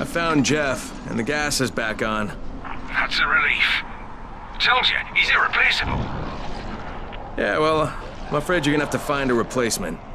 found Jeff, and the gas is back on. That's a relief. Told you, he's irreplaceable. Yeah, well, I'm afraid you're gonna have to find a replacement.